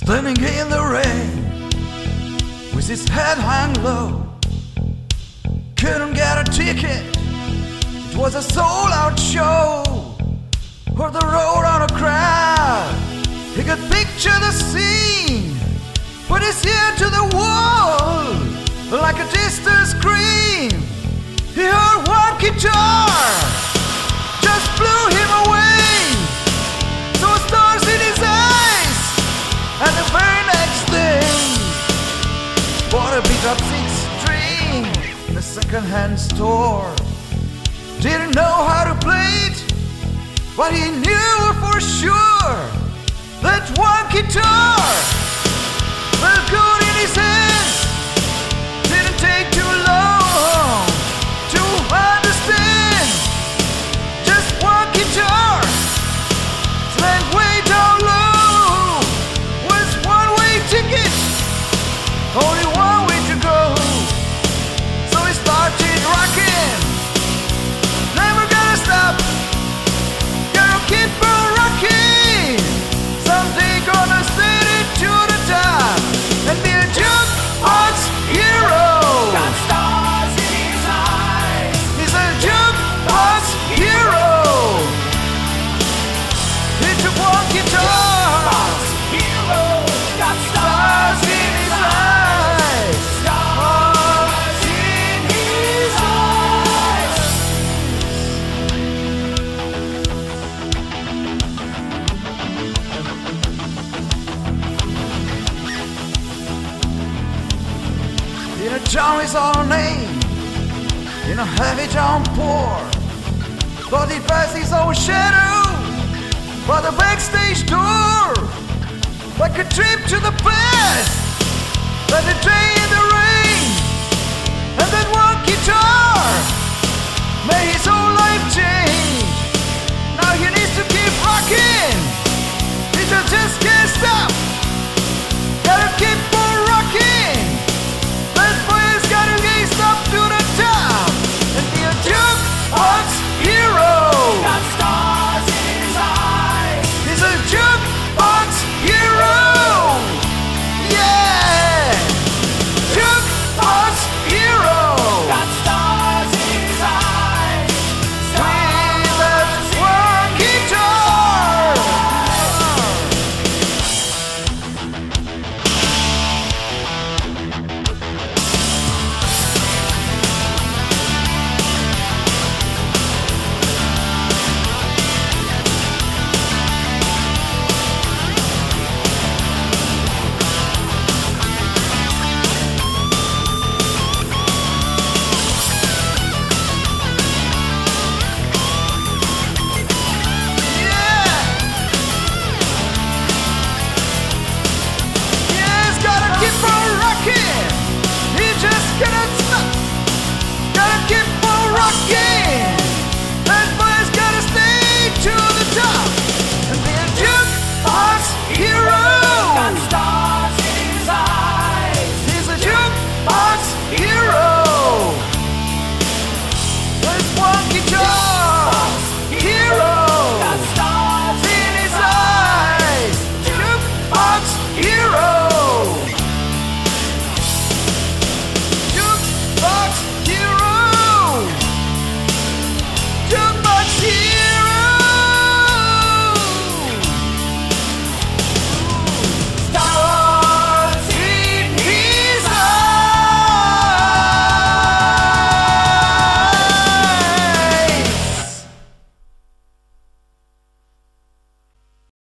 standing in the rain with his head hung low. Couldn't get a ticket, it was a sold-out show. Or the road on a crowd, he could picture the scene. Put his ear to the wall, like a distant scream. He heard one guitar, just blew him away. Saw stars in his eyes, and the very next day bought a beat-up six-string in a second-hand store. Didn't know how to play it, but he knew for sure that one guitar felt good in his hands. Didn't take too long to understand. Just one guitar slang way down low was one-way ticket, only one way to go. So he started rocking, never gonna stop, gonna keep on rocking. Someday gonna send it to the top and be a Juke Box Hero. Got stars in his eyes. He's a Juke Box Hero. He took one guitar. Box Hero. Got stars in his eyes. Stars in his eyes. In a town is our name, in a heavy downpour, but he passed his own shadow by the backstage door, like a trip to the past, like a day in the rain.